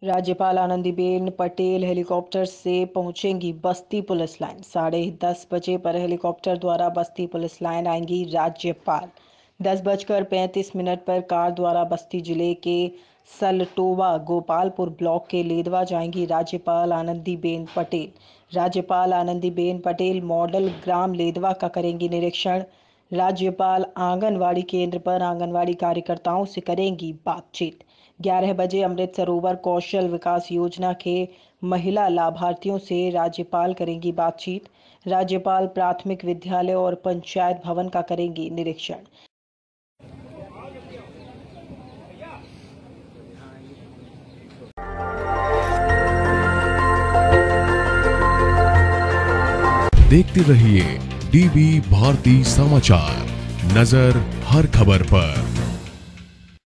राज्यपाल आनंदीबेन पटेल हेलीकॉप्टर से पहुंचेंगी बस्ती पुलिस लाइन। 10:30 बजे पर हेलीकॉप्टर द्वारा बस्ती पुलिस लाइन आएंगी राज्यपाल। 10:35 पर कार द्वारा बस्ती जिले के सलटोवा गोपालपुर ब्लॉक के लेदवा जाएंगी राज्यपाल आनंदीबेन पटेल। राज्यपाल आनंदीबेन पटेल मॉडल ग्राम लेदवा का करेंगी निरीक्षण। राज्यपाल आंगनवाड़ी केंद्र पर आंगनवाड़ी कार्यकर्ताओं से करेंगी बातचीत। 11 बजे अमृत सरोवर कौशल विकास योजना के महिला लाभार्थियों से राज्यपाल करेंगी बातचीत। राज्यपाल प्राथमिक विद्यालय और पंचायत भवन का करेंगी निरीक्षण। देखते रहिए डीवी भारती समाचार, नजर हर खबर पर।